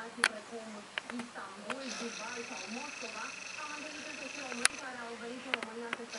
destinații precum Istanbul, Dubai sau Moscova, am întâlnit însă și români care au venit în România să